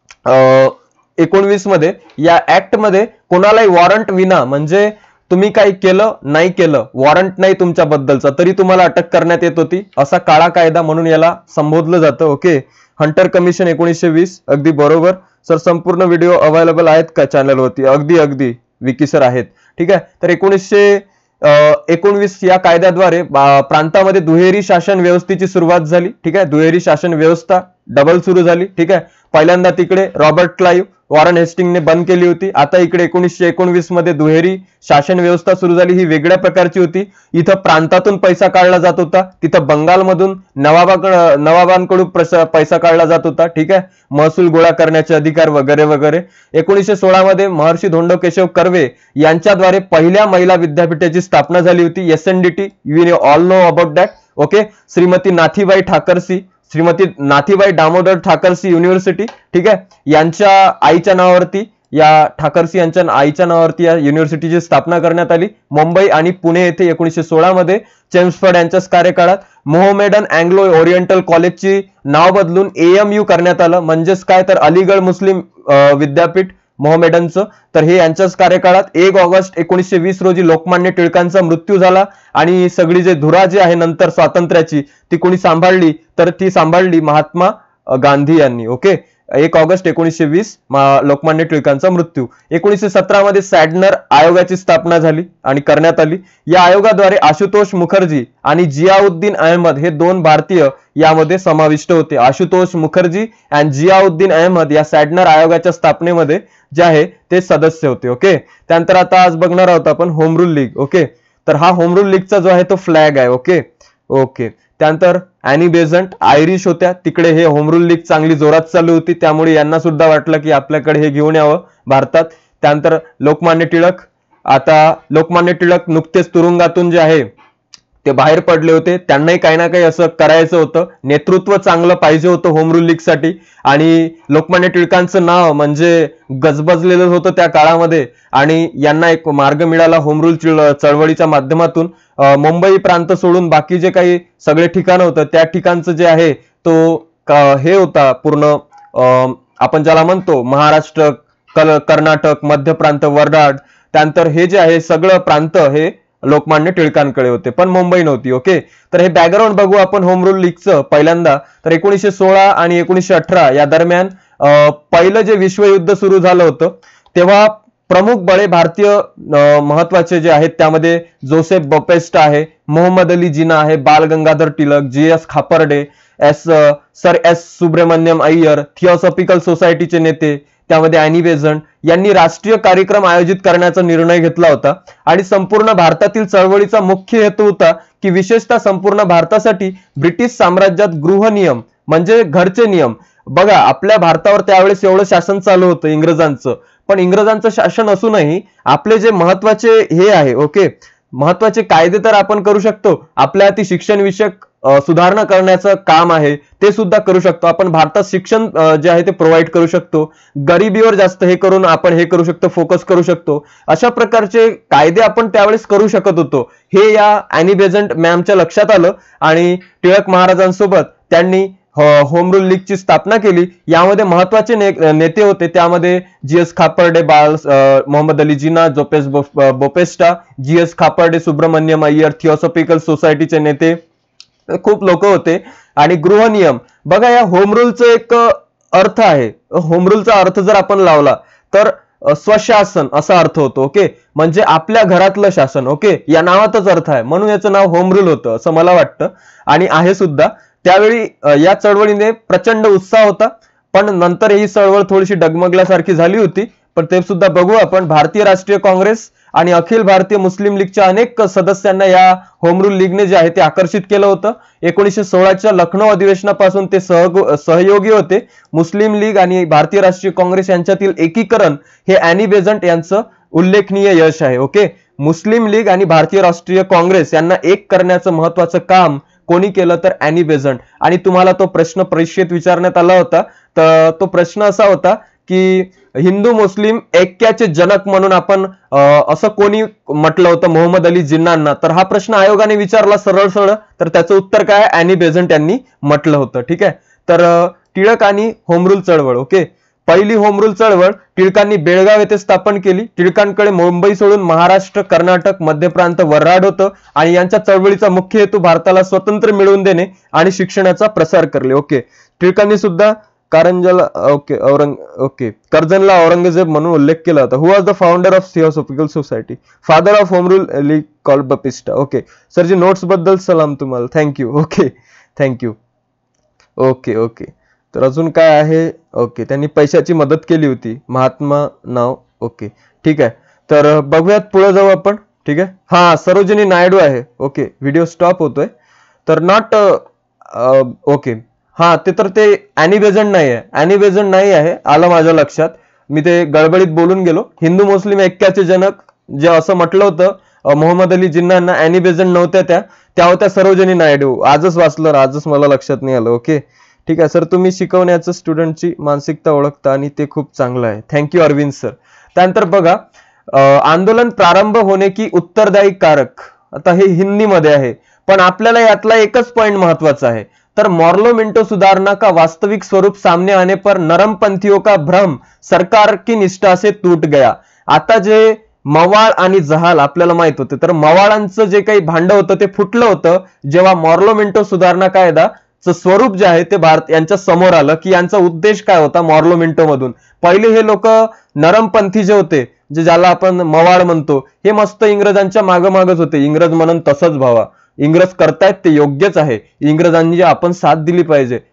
एकोणवीस मध्ये, या ऍक्ट मध्ये कोणालाही वॉरंट विना, म्हणजे तुम्ही काही केलं नाही केलं, वॉरंट नाही तुमच्याबद्दलचा, तरी तुम्हाला अटक करण्यात येत होती. असा काळा कायदा म्हणून याला संबोधलं जातं. ओके, हंटर कमिशन एकोणीसशे वीस अगदी बरोबर. सर संपूर्ण व्हिडिओ अवेलेबल आहेत का चॅनलवरती? अगदी अगदी विकी सर आहेत. ठीक आहे. तर एकोणीसशे एकोणवीस या कायद्याद्वारे प्रांतामध्ये दुहेरी शासन व्यवस्थेची सुरुवात झाली. ठीक आहे, दुहेरी शासन व्यवस्था डबल सुरू झाली. ठीक आहे, पहिल्यांदा तिकडे रॉबर्ट क्लाइव्ह वॉरन हेस्टिंगने बंद केली होती. आता इकडे एकोणीसशे एकोणवीस मध्ये दुहेरी शासन व्यवस्था सुरू झाली. ही वेगळ्या प्रकारची होती. इथं प्रांतातून पैसा काढला जात होता, तिथं बंगालमधून नवाबाकडे नवाबांकडून पैसा काढला जात होता. ठीक आहे, महसूल गोळा करण्याचे अधिकार वगैरे वगैरे. एकोणीसशे सोळा मध्ये महर्षी धोंडो केशव कर्वे यांच्याद्वारे पहिल्या महिला विद्यापीठाची स्थापना झाली होती, S N D T. You all know about that. Okay, Shrimati Nathibai Thackersey, Shrimati Nathibai Damodar Thackersey university. ठीक आहे, यांच्या आईच्या नावावरती, या ठाकरसी यांच्या आईच्या नावावरती या युनिव्हर्सिटीची स्थापना करण्यात आली. मुंबई आणि पुणे येथे एकोणीसशे सोळा मध्ये चेम्सफोर्ड यांच्याच कार्यकाळात मोहमेडन अँग्लो ओरिएंटल कॉलेजची नाव बदलून एएमयू करण्यात आलं. म्हणजेच काय, तर अलीगड मुस्लिम विद्यापीठ मोहमेडनचं. तर हे यांच्याच कार्यकाळात एक ऑगस्ट एकोणीसशे वीस रोजी लोकमान्य टिळकांचा मृत्यू झाला. आणि सगळी जे धुरा जी आहे नंतर स्वातंत्र्याची ती कोणी सांभाळली, तर ती सांभाळली महात्मा गांधी यांनी. ओके, एक ऑगस्ट एकोणीसशे वीस लोकमान्य टिळकांचा मृत्यू. एकोणीसशे सतरा मध्ये सॅडनर आयोगाची स्थापना झाली आणि करण्यात आली. या आयोगाद्वारे आशुतोष मुखर्जी आणि जियाउद्दीन अहमद हे दोन भारतीय यामध्ये समाविष्ट होते. आशुतोष मुखर्जी आणि जियाउद्दीन अहमद या सॅडनर आयोगाच्या स्थापनेमध्ये जे आहे ते सदस्य होते. ओके, त्यानंतर आता आज बघणार आहोत आपण होम रूल लीग. ओके, तर हा होम रूल लीगचा जो आहे तो फ्लॅग आहे. Okay okay. त्यानंतर ॲनी बेझंट आयरिश होत्या, तिकडे हे होम रूल लीग चांगली जोरात चालू होती, त्यामुळे यांना सुद्धा वाटलं की आपल्याकडे हे घेऊन यावं भारतात. त्यानंतर लोकमान्य टिळक, आता लोकमान्य टिळक नुकतेच तुरुंगातून जे आहे ते बाहेर पडले होते, त्यांनाही काही ना काही असं करायचं होतं, नेतृत्व चांगलं पाहिजे होतं होम रूल लीग साठी. आणि लोकमान्य टिळकांचं नाव म्हणजे गजबजलेलं होतं त्या काळामध्ये आणि यांना एक मार्ग मिळाला होम रूल चळवळीच्या माध्यमातून. मुंबई प्रांत सोडून बाकी जे काही सगळे ठिकाण होतं त्या ठिकाणचं जे आहे तो हे होता पूर्ण आपण ज्याला म्हणतो महाराष्ट्र, कर्नाटक, मध्य प्रांत, वरनाड, त्यानंतर हे जे आहे सगळं प्रांत हे लोकमान्य टिळकांकडे होते, पण मुंबई नव्हती. ओके. तर हे बॅकग्राऊंड बघू आपण होम रूल लीगचं. पहिल्यांदा तर एकोणीसशे सोळा आणि एकोणीसशे अठरा या दरम्यान पहिलं जे विश्वयुद्ध सुरू झालं होतं तेव्हा प्रमुख बळे भारतीय महत्वाचे जे आहेत त्यामध्ये जोसेफ बोपेस्टा आहे, मोहम्मद अली जिना आहे, Bal Gangadhar Tilak, G S Khaparde, S sir S Subramania Iyer, theosophical सोसायटीचे नेते, त्यामध्ये ॲनी बेझंट यांनी राष्ट्रीय कार्यक्रम आयोजित करण्याचा निर्णय घेतला होता. आणि संपूर्ण भारतातील चळवळीचा मुख्य हेतू होता की विशेषतः संपूर्ण भारतासाठी ब्रिटिश साम्राज्यात गृहनियम म्हणजे घरचे नियम. बघा आपल्या भारतावर त्यावेळेस एवढं शासन चालू होतं इंग्रजांचं, पण इंग्रजांचं शासन असूनही आपले जे महत्वाचे हे आहे ओके महत्वाचे कायदे तर आपण करू शकतो, आपल्या हाती शिक्षण विषयक सुधारणा करण्याचं काम आहे ते सुद्धा करू शकतो. आपण भारतात शिक्षण जे आहे ते प्रोव्हाइड करू शकतो, गरिबीवर जास्त हे करून आपण हे करू शकतो, फोकस करू शकतो. अशा प्रकारचे कायदे आपण त्यावेळेस करू शकत होतो. हे या ॲनी बेझंट मॅमच्या लक्षात आलं आणि टिळक महाराजांसोबत त्यांनी होम रूल लीगची स्थापना केली. यामध्ये महत्वाचे नेते होते, त्यामध्ये जी S Khaparde, Bal Mohammed Ali Jinnah, Joseph Baptista, G S Khaparde, Subramania Iyer, theosophical सोसायटीचे नेते, खूप लोक होते. आणि गृहनियम बघा या होम रूलचा एक अर्थ आहे. होम रूलचा अर्थ जर आपण लावला तर स्वशासन असा अर्थ होतो. ओके. म्हणजे आपल्या घरातलं शासन. ओके. या नावातच अर्थ आहे, म्हणून याचं नाव होम रूल होतं असं मला वाटतं आणि आहे सुद्धा. त्यावेळी या चळवळीने प्रचंड उत्साह होता, पण नंतर ही चळवळ थोडीशी डगमगल्यासारखी झाली होती, पण ते सुद्धा बघू आपण. भारतीय राष्ट्रीय काँग्रेस आणि अखिल भारतीय मुस्लिम लीगच्या अनेक सदस्यांना या होम रूल लीगने जे आहे ते आकर्षित केलं होतं. एकोणीसशे सोळाच्या लखनौ अधिवेशनापासून ते सह सहयोगी होते. मुस्लिम लीग आणि भारतीय राष्ट्रीय काँग्रेस यांच्यातील एकीकरण हे ॲनी बेझंट यांचं उल्लेखनीय यश आहे. ओके. मुस्लिम लीग आणि भारतीय राष्ट्रीय काँग्रेस यांना एक करण्याचं महत्वाचं काम कोणी केलं तर ॲनी बेझंट. आणि तुम्हाला तो प्रश्न परीक्षेत विचारण्यात आला होता, तर तो प्रश्न असा होता की हिंदू मुस्लिम ऐक्याचे जनक म्हणून आपण असं कोणी म्हटलं होतं मोहम्मद अली जिन्नांना. तर हा प्रश्न आयोगाने विचारला सरळ सरळ, तर त्याचं उत्तर काय ॲनी बेझंट यांनी म्हटलं होतं. ठीक आहे. तर टिळक आणि होम रूल चळवळ. ओके. पहिली होम रूल चळवळ टिळकांनी बेळगाव येथे स्थापन केली. टिळकांकडे मुंबई सोडून महाराष्ट्र, कर्नाटक, मध्य प्रांत, वऱ्हाड होतं आणि यांच्या चळवळीचा मुख्य हेतू भारताला स्वतंत्र मिळवून देणे आणि शिक्षणाचा प्रसार करणे. ओके. टिळकांनी सुद्धा कारंजला ओके औरंग ओके कर्जनला औरंगजेब म्हणून उल्लेख केला होता. Who was the founder of theosophical society, father of home rule league called Baptista. Okay. सरजी नोट्स बद्दल सलाम तुम्हाला, thank you. Okay thank you. Okay okay. तर अजून काय आहे. ओके. त्यांनी पैशाची मदत केली होती, महात्मा नाव. ओके ठीक आहे. तर बघूयात पुढे जाऊ आपण. ठीक आहे. हा सरोजिनी नायडू आहे. ओके. व्हिडिओ स्टॉप होतोय तर नॉट ओके. हा ते तर ते ॲनी बेझंट नाही आहे. ॲनी बेझंट नाही आहे, आलं माझ्या लक्षात, मी ते गडबडीत बोलून गेलो. हिंदू मुस्लिम ऐक्याचे जनक जे असं म्हटलं होतं मोहम्मद अली जिन्नांना, ॲनी बेझंट नव्हत्या त्या, त्या होत्या सरोजिनी नायडू. आजच वाचलं, आजच मला लक्षात नाही आलं. ओके ठीक आहे सर. तुम्ही शिकवण्याचं स्टुडंटची मानसिकता ओळखता आणि ते खूप चांगलं आहे. Thank you Arvind sir. त्यानंतर बघा आंदोलन प्रारंभ होणे की उत्तरदायी कारक. आता हे हिंदीमध्ये आहे, पण आपल्याला यातला एकच पॉइंट महत्वाचा आहे. तर मॉर्लो मिंटो सुधारणा का वास्तविक स्वरूप सामने आने पर नरमपंथियों का भ्रम सरकार की निष्ठा से टूट गया. आता जे मवाळ आणि जहाल आपल्याला माहित होते, तर मवाळांचं जे काही भांड होतं ते फुटलं होतं जेव्हा मॉर्लो मिंटो सुधारणा कायदा स्वरूप जे आहे ते भारत यांच्या समोर आलं की यांचा उद्देश काय होता. मॉर्लो मिंटो मधून पहिले हे लोक नरमपंथी जे होते, जे ज्याला आपण मवाळ म्हणतो, हे मस्त इंग्रजांच्या मागमागच होते. इंग्रज म्हणून तसंच भावा, इंग्रज करतायत ते योग्यच आहे, इंग्रजांनी आपण साथ दिली पाहिजे,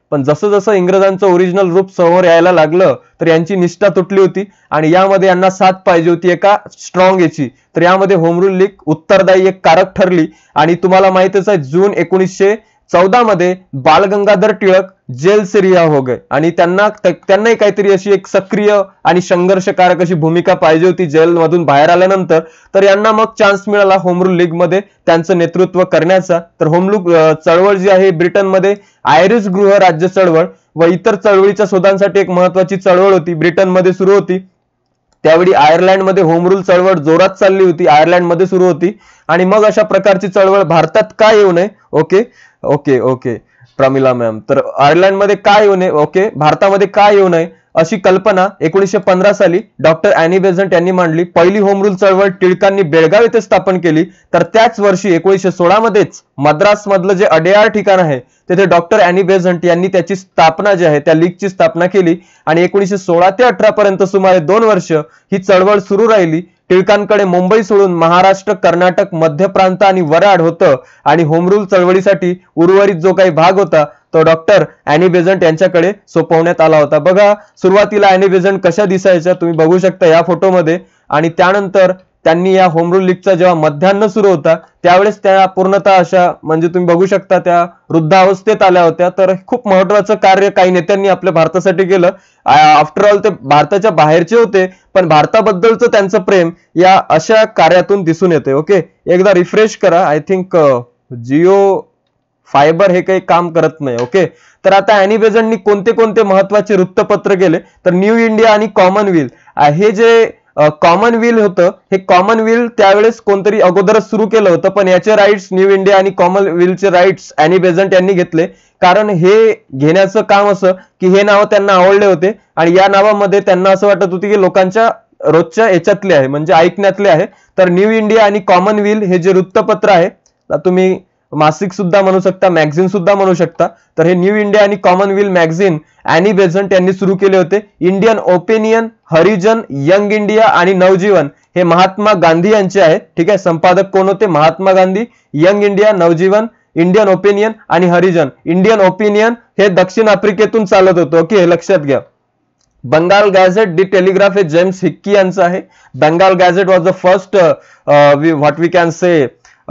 पण जसं जसं इंग्रजांचं ओरिजिनल रूप समोर यायला लागलं तर यांची निष्ठा तुटली होती आणि यामध्ये यांना साथ पाहिजे होती एका स्ट्रॉंग याची. तर यामध्ये होम रूल लीग उत्तरदायी एक कारक ठरली. आणि तुम्हाला माहितच आहे जून एकोणीसशे चौदा मध्ये बाल गंगाधर टिळक जेल से रिहा हो गए आणि त्यांना त्यांनाही काहीतरी अशी एक सक्रिय आणि संघर्षकारक अशी भूमिका पाहिजे होती जेल मधून बाहेर आल्यानंतर. तर यांना मग चान्स मिळाला होम रूल लीग मध्ये त्यांचं नेतृत्व करण्याचा. तर होम रूल चळवळ जी आहे ब्रिटनमध्ये आयरिश गृह राज्य चळवळ व इतर चळवळीच्या शोधांसाठी एक महत्वाची चळवळ होती, ब्रिटनमध्ये सुरू होती. त्यावेळी आयर्लंडमध्ये होम रूल चळवळ जोरात चालली होती, आयर्लंडमध्ये सुरू होती. आणि मग अशा प्रकारची चळवळ भारतात का येऊ नये, okay okay okay Pramila ma'am, तर आयर्लंडमध्ये का येऊ नये, ओके भारतामध्ये का येऊ नये अशी कल्पना एकोणीसशे पंधरा साली डॉक्टर अॅनी बेझंट यांनी मांडली. पहिली होम रूल चळवळ टिळकांनी बेळगाव येथे स्थापन केली. तर त्याच वर्षी एकोणीसशे सोळा मध्येच मद्रास मधलं जे अडेयार ठिकाण आहे तेथे डॉक्टर अॅनी बेझंट यांनी त्याची स्थापना जी आहे त्या लीगची स्थापना केली. आणि एकोणीसशे सोळा ते अठरा पर्यंत सुमारे दोन वर्ष ही चळवळ सुरू राहिली. टिळकांकडे मुंबई सोडून महाराष्ट्र, कर्नाटक, मध्य प्रांत आणि वराड होतं आणि होम रूल चळवळीसाठी उर्वरित जो काही भाग होता तो डॉक्टर अॅनी बेझंट यांच्याकडे सोपवण्यात आला होता. बघा सुरुवातीला अॅनी बेझंट कशा दिसायच्या तुम्ही बघू शकता या फोटोमध्ये. आणि त्यानंतर त्यांनी या होम रूल लीगचा जेव्हा मध्यान्ह सुरू होता त्यावेळेस त्या पूर्णतः अशा म्हणजे तुम्ही बघू शकता त्या वृद्धावस्थेत आल्या होत्या. तर खूप महत्वाचं कार्य काही नेत्यांनी आपल्या भारतासाठी केलं. आफ्टर ऑल ते भारताच्या बाहेरचे होते पण भारताबद्दलचं त्यांचं प्रेम या अशा कार्यातून दिसून येते. ओके एकदा रिफ्रेश करा, आय थिंक जिओ फायबर हे काही काम करत नाही. ओके तर आता अॅनी बेझंटनी कोणते कोणते महत्वाचे वृत्तपत्र केले तर न्यू इंडिया आणि कॉमनवेल्थ हे जे कॉमनवेल्थ होतं हे कॉमनवेल्थ त्यावेळेस कोणतरी अगोदरच सुरू केलं होतं पण याचे राईट्स न्यू इंडिया आणि कॉमनवेल्थचे राईट्स अॅनी बेझंट यांनी घेतले. कारण हे घेण्याचं काम असं की हे नाव त्यांना आवडले होते आणि या नावामध्ये त्यांना असं वाटत होते की लोकांच्या रोजच्या याच्यातले आहे म्हणजे ऐकण्यातले आहे. तर न्यू इंडिया आणि कॉमनवेल्थ हे जे वृत्तपत्र आहे तुम्ही मासिक सुद्धा म्हणू शकता, मॅगझिन सुद्धा म्हणू शकता. तर हे न्यू इंडिया आणि कॉमनवेल्थ मॅगझिन अॅनी बेझंट यांनी सुरू केले होते. Indian opinion, Harijan, Young India आणि नवजीवन हे महात्मा गांधी यांचे आहेत. ठीक आहे, संपादक कोण होते? Mahatma Gandhi. Young India, Navjivan, Indian opinion आणि हरिजन. इंडियन ओपिनियन हे दक्षिण आफ्रिकेतून चालत होतं. ओके हे लक्षात घ्या. बंगाल गॅझेट दी टेलिग्राफ हे जेम्स हिक्की यांचं आहे. Bengal gazette was the first what we can say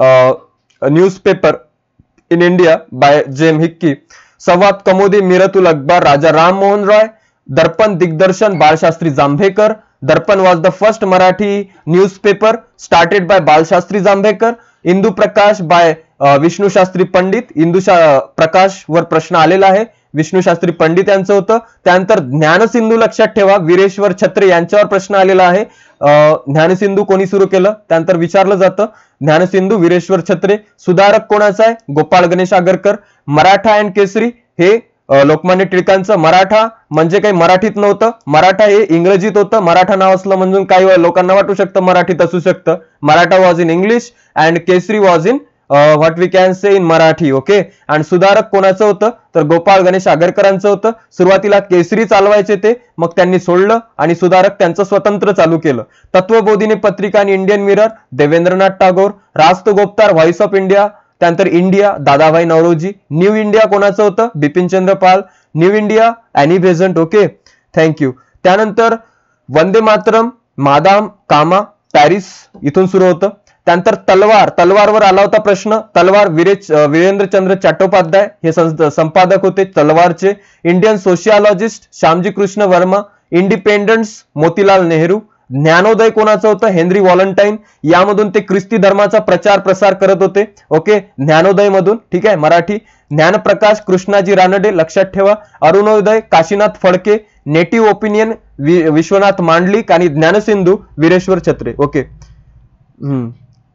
newspaper in India by James Hicky. Sambad Kaumudi मिरतुल अखबार राजा Ram Mohan Roy. Darpan Digdarshan Balshastri Jambhekar. Darpan was the first Marathi newspaper started by Balshastri Jambhekar. Indu Prakash by Vishnu Shastri Pandit. Indu Prakash वर प्रश्न आलेला आहे, विष्णू शास्त्री पंडित यांचं होतं. त्यानंतर ज्ञानसिंधू लक्षात ठेवा, वीरेश्वर छत्रे यांच्यावर प्रश्न आलेला आहे. ज्ञानसिंधू कोणी सुरू केलं त्यानंतर विचारलं जातं. ज्ञानसिंधू वीरेश्वर छत्रे. सुधारक कोणाचा आहे? गोपाळ गणेश आगरकर. मराठा अँड केसरी हे लोकमान्य टिळकांचं. मराठा म्हणजे काही मराठीत नव्हतं, मराठा हे इंग्रजीत होतं. मराठा नाव असलं म्हणून काही लोकांना वाटू शकतं मराठीत असू शकतं. Maratha was in English and Kesari was in what we can say in Marathi. Okay आणि सुधारक कोणाचं होतं तर गोपाळ गणेश आगरकरांचं होतं. सुरुवातीला केसरी चालवायचे ते, मग त्यांनी सोडलं आणि सुधारक त्यांचं स्वतंत्र चालू केलं. तत्वबोधिनी पत्रिका आणि इंडियन मिरर देवेंद्रनाथ टागोर. राष्ट्रगोपतार व्हॉइस ऑफ इंडिया. त्यानंतर India Dadabhai Naoroji. New India कोणाचं होतं? Bipinchandra Pal. New India Annie Besant. Okay thank you. त्यानंतर वंदे मातरम मादाम कामा पॅरिस इथून सुरू होतं. त्यानंतर तलवार, तलवारवर आला होता प्रश्न. तलवार वीरेश वीरेंद्रचंद्र चट्टोपाध्याय हे संपादक होते तलवारचे. Indian sociologist Shyamji Krishna Varma. Independence Motilal Nehru. Dnyanodaya कोणाचं होतं? Henry Valentine. यामधून ते ख्रिस्ती धर्माचा प्रचार प्रसार करत होते. ओके ज्ञानोदय मधून. ठीक आहे मराठी. ज्ञानप्रकाश कृष्णाजी रानडे लक्षात ठेवा. अरुणोदय काशीनाथ फडके. नेटिव्ह ओपिनियन विश्वनाथ मांडलिक आणि ज्ञानसिंधू वीरेश्वर छत्रे. ओके हम्म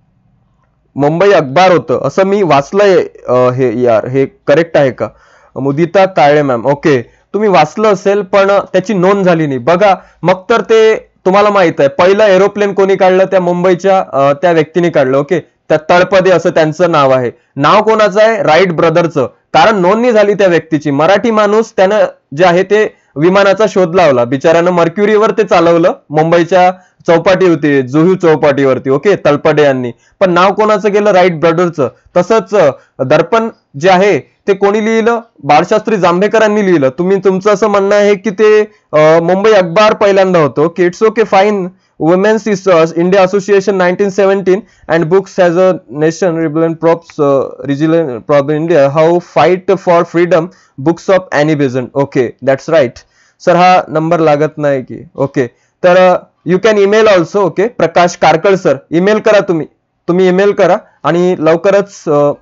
मुंबई अखबार होतं असं मी वाचलंय. हे यार हे करेक्ट आहे का? मुदिता काळे मॅम. ओके तुम्ही वाचलं असेल पण त्याची नोंद झाली नाही. बघा मग तर ते तुम्हाला माहित आहे पहिलं एरोप्लेन कोणी काढलं? त्या मुंबईच्या त्या व्यक्तीने काढलं. ओके त्या तळपदे असं त्यांचं नाव आहे. नाव कोणाचं आहे? राईट ब्रदरचं. कारण नोंदणी झाली त्या व्यक्तीची. मराठी माणूस त्यानं जे आहे ते विमानाचा शोध लावला. बिचाऱ्यानं मर्क्युरीवर ते चालवलं, मुंबईच्या चौपाटी होती, जुहू चौपाटीवरती. ओके, तलपडे यांनी. पण नाव कोणाचं गेलं? राईट ब्रदरचं. तसंच दर्पण जे आहे ते कोणी लिहिलं? बाळशास्त्री जांभेकरांनी लिहिलं. तुम्ही तुमचं असं म्हणणं आहे की ते मुंबई अखबार पहिल्यांदा होतं. Okay, it's okay, fine. Women's is uh, India Association nineteen seventeen and books as a nation rebellion props uh, resilient prob India how fight for freedom books of Annie Besant. Okay, that's right. Sir हा नंबर लागत नाही की. Okay, तर you can email also. Okay, Prakash Karkal sir, email करा तुम्ही तुम्ही email करा आणि लवकरच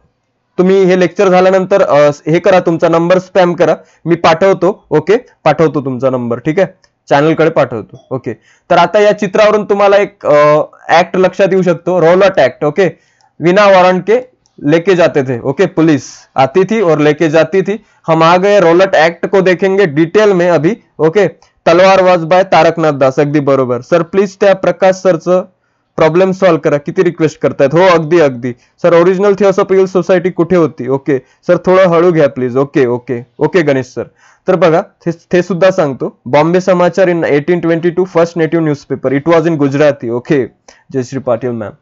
तुम्ही हे लेक्चर झाल्यानंतर हे करा, तुमचा नंबर स्पॅम करा, मी पाठवतो. ओके, पाठवतो तुमचा नंबर. ठीक आहे, चॅनल कडे पाठवतो. ओके, तर आता या चित्रावरून तुम्हाला एक ऍक्ट लक्षात येऊ शकतो, रौलट ऍक्ट. ओके, बिना वारंट के लेके जाते थे. ओके, पुलिस आती थी और लेके जाती थी. हम आ गए रौलट एक्ट को देखेंगे डिटेल में अभी. ओके, तलवारबाज बाय तारकनाथ दास. अगदी बरोबर सर. प्लीज त्या प्रकाश सरचं प्रॉब्लेम सॉल्व्ह करा. किती रिक्वेस्ट करतायत. हो, अगदी अगदी सर. ओरिजिनल थिओसॉफिकल सोसायटी कुठे होती? ओके सर, थोडं हळू घ्या please. Okay okay okay Ganesh sir. तर बघा, ते सुद्धा सांगतो. Bombay Samachar in eighteen twenty two first native newspaper. It was in Gujarati. Okay, Jayashree Patil ma'am.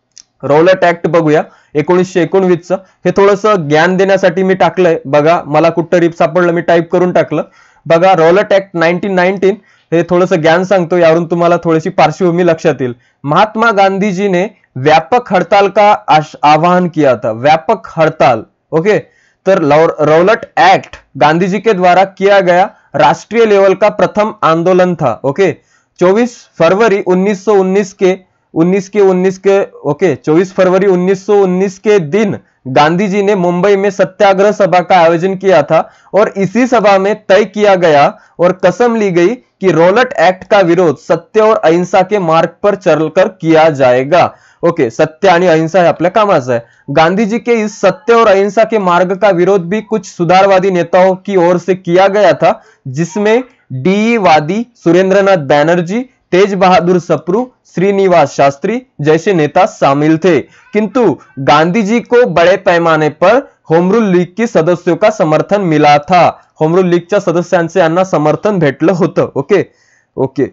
Rowlatt act बघूया एकोणीसशे एकोणवीसचं. हे थोडंसं ज्ञान देण्यासाठी मी टाकलंय. बघा, मला कुठं रीप सापडलं, मी टाईप करून टाकलं. बघा, रौलट ऍक्ट नाईन्टीन नाईन्टीन हे थोडंसं ज्ञान सांगतो, यावरून तुम्हाला थोडीशी पार्श्वभूमी लक्षात येईल. महात्मा गांधी जी ने व्यापक हड़ताल का आह्वान किया था. व्यापक हड़ताल. ओके, तर रौलट एक्ट गांधी जी के द्वारा किया गया राष्ट्रीय लेवल का प्रथम आंदोलन था. ओके, चौबीस फरवरी उन्नीस सौ उन्नीस के उन्नीस के उन्नीस के ओके चौबीस फरवरी उन्नीस सौ उन्नीस के दिन गांधी जी ने मुंबई में सत्याग्रह सभा का आयोजन किया था और इसी सभा में तय किया गया और कसम ली गई कि रौलट एक्ट का विरोध सत्य और अहिंसा के मार्ग पर चलकर किया जाएगा. ओके, सत्य आणि अहिंसा है आपल्या कामाचं आहे. गांधी जी के इस सत्य और अहिंसा के मार्ग का विरोध भी कुछ सुधारवादी नेताओं की ओर से किया गया था, जिसमें डी वादी, सुरेंद्रनाथ बैनर्जी, तेज बहादुर सप्रू, श्रीनिवास शास्त्री जैसे नेता शामिल थे. किंतु गांधी जी को बड़े पैमाने पर होम रूल लीग की सदस्यों का समर्थन मिला था. होम रूल लीगच्या सदस्यांचे यांना समर्थन भेटलं होतं. Okay okay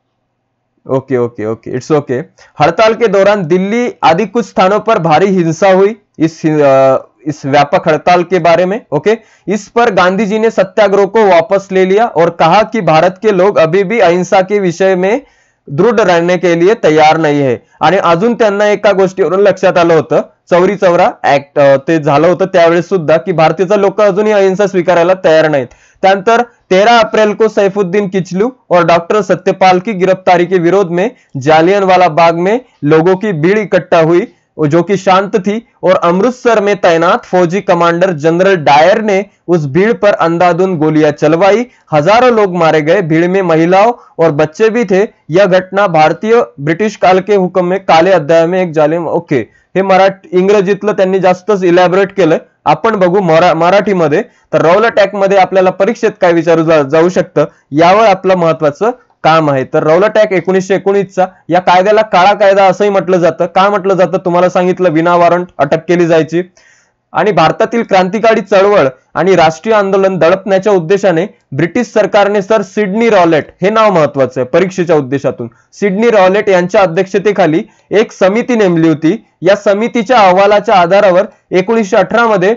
okay okay okay it's okay. हड़ताल के दौरान दिल्ली आदि कुछ स्थानों पर भारी हिंसा हुई इस इस व्यापक हड़ताल के बारे में. ओके, इस पर गांधी जी ने सत्याग्रह को वापस ले लिया और कहा कि भारत के लोग अभी भी अहिंसा के विषय में दृढ़ रहने के लिए तयार नाही आहे. आणि अजून त्यांना एका गोष्टीवरून लक्षात आलं होतं, चौरी चौरा ऍक्ट ते झालं होतं त्यावेळेस सुद्धा, की भारतीय लोक अजूनही अहिंसा स्वीकारायला तयार नाहीत. त्यानंतर तेरह अप्रैल को सैफुद्दीन किचलू और डॉक्टर सत्यपाल की गिरफ्तारी के विरोध में जालियनवाला बाग में लोगों की भीड़ इकट्ठा हुई जो कि शांत थी और अमृतसर में तैनात फौजी कमांडर जनरल डायर ने उस भीड़ पर अंधाधुंध गोलियां चलवाई. हजारों लोग मारे गए, भीड़ में महिलाओं और बच्चे भी थे. यह घटना भारतीय ब्रिटिश काल के हुक्म में काले अध्याय में एक जालिम. ओके, हे मराठी इंग्रजीतलं त्यांनी जास्तच इलॅबोरेट केलंय. आपण बघू मरा मराठीमध्ये. तर रौलट ऍक्ट मध्ये आपल्याला परीक्षेत काय विचारू जाऊ शकतं यावर आपलं महत्वाचं काम आहे. तर रौलट ऍक्ट एकोणीसशे एकोणीसचा, या कायद्याला काळा कायदा असंही म्हटलं जातं. का म्हटलं जातं तुम्हाला सांगितलं, विना वॉरंट अटक केली जायची. आणि भारतातील क्रांतिकारी चळवळ आणि राष्ट्रीय आंदोलन दडपण्याच्या उद्देशाने ब्रिटिश सरकारने सर सिडनी रॉलेट, हे नाव महत्वाचं आहे परीक्षेच्या उद्देशातून, सिडनी रॉलेट यांच्या अध्यक्षतेखाली एक समिती नेमली होती. या समितीच्या अहवालाच्या आधारावर एकोणीसशे अठरा मध्ये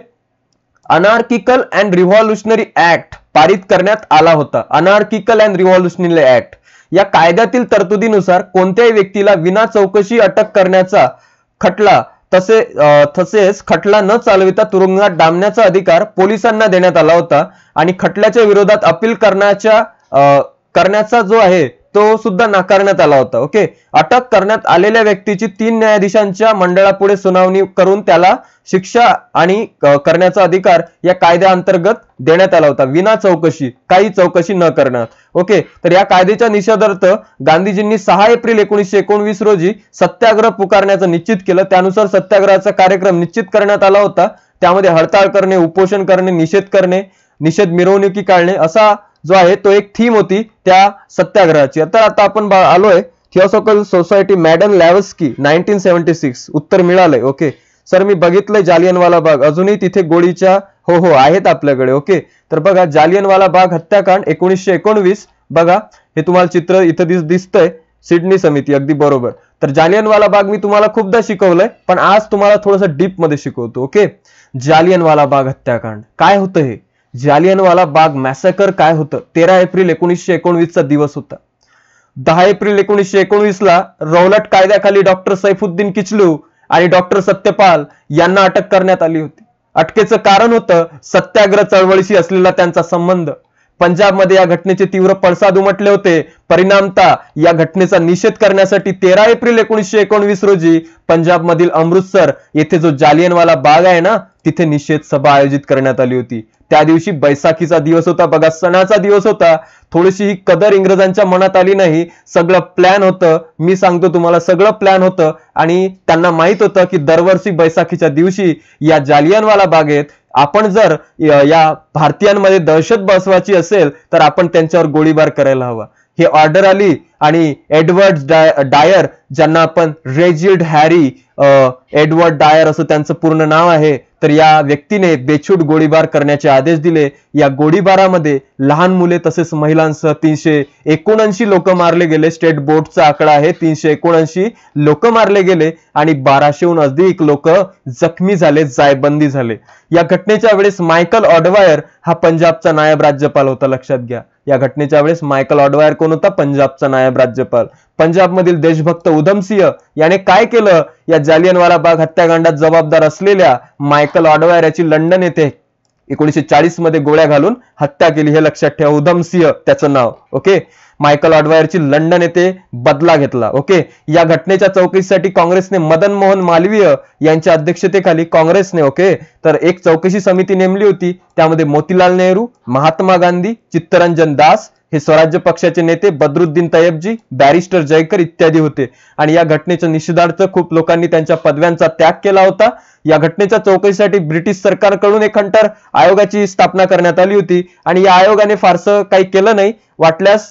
अनार्किकल अँड रिव्हॉल्युशनरी ऍक्ट पारित करण्यात आला होता. अनार्किकल अँड रिव्हॉल्युशनरी ऍक्ट या कायद्यातील तरतुदीनुसार कोणत्याही व्यक्तीला विना चौकशी अटक करण्याचा खटला तसे तसेच खटला न चालविता तुरुंगात डांबण्याचा अधिकार पोलिसांना देण्यात आला होता. आणि खटल्याच्या विरोधात अपील करण्याच्या करण्याचा जो आहे तो सुद्धा नाकारण्यात आला होता. ओके, अटक करण्यात आलेल्या व्यक्तीची तीन न्यायाधीशांच्या मंडळापुढे सुनावणी करून त्याला शिक्षा आणि करण्याचा अधिकार या कायद्याअंतर्गत देण्यात आला होता, विना चौकशी, काही चौकशी न करण्यात. ओके, तर या कायद्याच्या निषेधार्थ गांधीजींनी सहा एप्रिल एकोणीसशे एकोणवीस रोजी सत्याग्रह पुकारण्याचं निश्चित केलं. त्यानुसार सत्याग्रहाचा कार्यक्रम निश्चित करण्यात आला होता. त्यामध्ये हडताळ करणे, उपोषण करणे, निषेध करणे, निषेध मिरवणुकी काढणे असा जो आहे तो एक थीम होती त्या सत्याग्रहाची. तर आता आपण आलोय theosophical society madame Blavatsky nineteen seventy six. उत्तर मिळालंय. ओके सर, मी बघितलंय जालियनवाला बाग, अजूनही तिथे गोळीच्या हो हो आहेत आपल्याकडे. ओके, तर बघा जालियनवाला बाग हत्याकांड एकोणीसशे एकोणवीस. बघा हे तुम्हाला चित्र इथं दिस दिसतंय सिडनी समिती, अगदी बरोबर. तर जालियनवाला बाग मी तुम्हाला खूपदा शिकवलंय, पण आज तुम्हाला थोडंसं डीप मध्ये शिकवतो. ओके, जालियनवाला बाग हत्याकांड काय होतं हे जालियनवाला बाग मॅसेकर काय होतं. तेरा एप्रिल एकोणीसशे एकोणवीस चा दिवस होता. दहा एप्रिल एकोणीसशे एकोणवीस ला रौलट कायद्याखाली डॉक्टर सैफुद्दीन किचलू आणि डॉक्टर सत्यपाल यांना अटक करण्यात आली होती. अटकेचं कारण होतं सत्याग्रह चळवळीशी असलेला त्यांचा संबंध. पंजाबमध्ये या घटनेचे तीव्र पडसाद उमटले होते. परिणामतः या घटनेचा निषेध करण्यासाठी तेरा एप्रिल एकोणीसशे एकोणवीस रोजी पंजाबमधील अमृतसर येथे जो जालियनवाला बाग आहे ना, तिथे निषेध सभा आयोजित करण्यात आली होती. त्या दिवशी बैसाखीचा दिवस होता. बघा सणाचा दिवस होता. थोडीशी ही कदर इंग्रजांच्या मनात आली नाही. सगळं प्लॅन होतं. मी सांगतो तुम्हाला सगळं प्लॅन होतं आणि त्यांना माहित होतं की दरवर्षी बैसाखीच्या दिवशी या जालियनवाला बागेत आपण जर या भारतीयांमध्ये दहशत बसवायची असेल तर आपण त्यांच्यावर गोळीबार करायला हवा. ही ऑर्डर आली आणि एडवर्ड डायर, ज्यांना आपण रेजिल्ड हॅरी एडवर्ड डायर असं त्यांचं पूर्ण नाव आहे, तर या व्यक्तीने बेछूट गोळीबार करण्याचे आदेश दिले. या गोळीबारामध्ये लहान मुले तसेच महिलांसह तीनशे एकोणऐंशी लोक मारले गेले. स्टेट बोर्डचा आकडा आहे तीनशे एकोणऐंशी लोक मारले गेले आणि बाराशेहून अधिक लोक जखमी झाले, जायबंदी झाले. या घटनेच्या वेळेस मायकल ऑडवायर हा पंजाबचा नायब राज्यपाल होता. लक्षात घ्या, या घटनेच्या वेळेस मायकल ऑडवायर कोण होता? पंजाबचा नायब राज्यपाल. पंजाबमधील देशभक्त उधमसिंह याने काय केलं? या जालियनवाला बाग हत्याकांडात जबाबदार असलेल्या मायकल ऑडवायर याची लंडन येथे एकोणीसशे चाळीस मध्ये गोळ्या घालून हत्या केली. हे लक्षात ठेवा, उधमसिंह त्याचं नाव. ओके, मायकल ऑडवायरची लंडन येथे बदला घेतला. ओके, या घटनेच्या चौकशीसाठी काँग्रेसने मदन मोहन मालवीय यांच्या अध्यक्षतेखाली काँग्रेसने ओके तर एक चौकशी समिती नेमली होती. त्यामध्ये मोतीलाल नेहरू, महात्मा गांधी, चित्तरंजन दास हे स्वराज्य पक्षाचे नेते, बद्रुद्दीन तय्यबजी, बॅरिस्टर जयकर इत्यादी होते. आणि या घटनेच्या निषेधार्थ खूप लोकांनी त्यांच्या पदव्यांचा त्याग केला होता. या घटनेच्या चौकशीसाठी ब्रिटिश सरकारकडून एक हंटर आयोगाची स्थापना करण्यात आली होती आणि या आयोगाने फारसं काही केलं नाही. वाटल्यास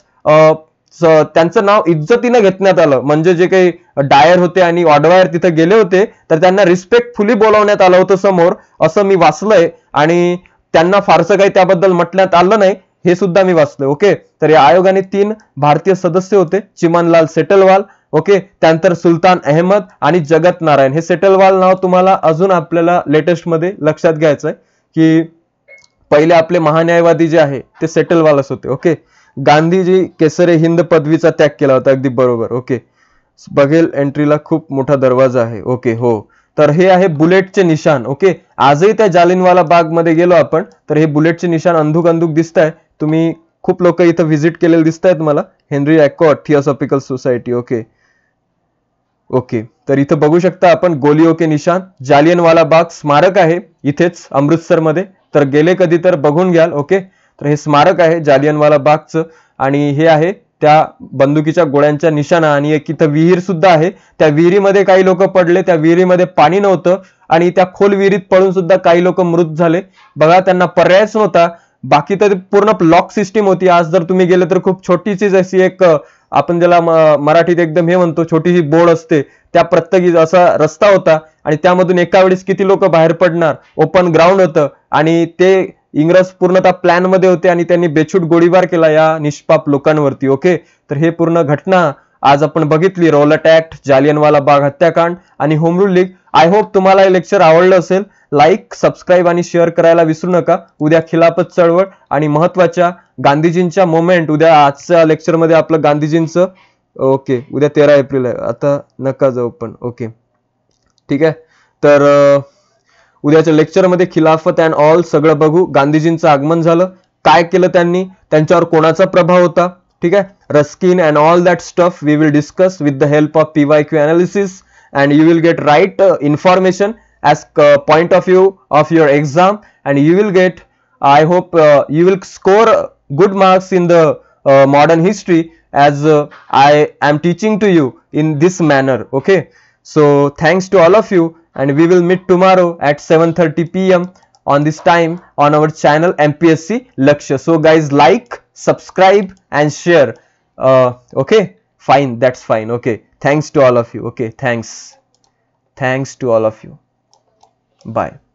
त्यांचं नाव इज्जतीनं घेतण्यात आलं. म्हणजे जे काही डायर होते आणि ऑडवायर तिथे गेले होते तर त्यांना रिस्पेक्टफुली बोलावण्यात आलं होतं समोर, असं मी वाचलंय. आणि त्यांना फारसं काही त्याबद्दल म्हटण्यात आलं नाही, हे सुद्धा मी वाचलंय. ओके, तर या आयोगाने तीन भारतीय सदस्य होते, चिमनलाल सेटलवाल, ओके, त्यानंतर सुलतान अहमद आणि जगत नारायण. हे सेटलवाल नाव तुम्हाला अजून आपल्याला लेटेस्ट मध्ये लक्षात घ्यायचंय की पहिले आपले महान्यायवादी जे आहे ते सेटलवालच होते. ओके, गांधीजी केसरे हिंद पदवीचा त्याग केला होता. अगदी बरोबर. ओके, बघेल एंट्रीला खूप मोठा दरवाजा आहे. ओके, हो, तर हे आहे बुलेटचे निशाण. ओके, आजही त्या जालियनवाला बाग मध्ये गेलो आपण तर हे बुलेटचे निशाण अंधुक अंधुक दिसत आहे. तुम्ही खूप लोक इथं व्हिजिट केलेले दिसत आहेत मला. हेनरी अकॉर्ड थिओसॉफिकल सोसायटी. ओके ओके तर इथं बघू शकता आपण गोलियों निशाण, जालियनवाला बाग स्मारक आहे इथेच अमृतसरमध्ये. तर गेले कधी तर बघून घ्याल. ओके, तर हे स्मारक आहे जालियनवाला बागचं आणि हे आहे त्या बंदुकीच्या गोळ्यांच्या निशाणा. आणि एक इथं विहीर सुद्धा आहे. त्या विहिरीमध्ये काही लोक पडले, त्या विहिरीमध्ये पाणी नव्हतं आणि त्या खोल विहिरीत पडून सुद्धा काही लोक मृत झाले. बघा, त्यांना पर्यायच नव्हता. बाकी तर पूर्ण लॉक सिस्टीम होती. आज जर तुम्ही गेले तर खूप छोटीशीच अशी एक, आपण ज्याला मराठीत एकदम हे म्हणतो छोटीशी बोर्ड असते, त्या प्रत्येकी असा रस्ता होता आणि त्यामधून एका वेळेस किती लोक बाहेर पडणार. ओपन ग्राउंड होतं आणि ते इंग्रज पूर्णतः प्लॅन मध्ये होते आणि त्यांनी बेछूट गोळीबार केला या निष्पाप लोकांवरती. ओके, तर हे पूर्ण घटना आज आपण बघितली. रौलट ऍक्ट, जालियनवाला बाग हत्याकांड आणि home rule league. I hope तुम्हाला हे लेक्चर आवडलं असेल. लाईक, सबस्क्राईब आणि शेअर करायला विसरू नका. उद्या खिलाफत चळवळ आणि महत्वाच्या गांधीजींच्या मोमेंट, उद्या आजच्या लेक्चर मध्ये आपलं गांधीजींचं. ओके, उद्या तेरा एप्रिल आहे, आता नका जाऊ पण. ओके, ठीक आहे. तर उद्याच्या लेक्चरमध्ये खिलाफत अँड ऑल सगळं बघू. गांधीजींचं आगमन झालं, काय केलं त्यांनी, त्यांच्यावर कोणाचा प्रभाव होता, ठीक आहे. Ruskin and all that stuff we will discuss with the help of PYQ analysis and you will get right uh, information as uh, point of view of your exam, and you will get, I hope uh, you will score good marks in the uh, modern history as uh, I am teaching to you in this manner. Okay, so thanks to all of you and we will meet tomorrow at seven thirty p m on this time on our channel M P S C Lakshya. So guys, like, subscribe and share. Uh, okay, fine, that's fine. Okay, thanks to all of you. Okay, thanks thanks to all of you. Bye.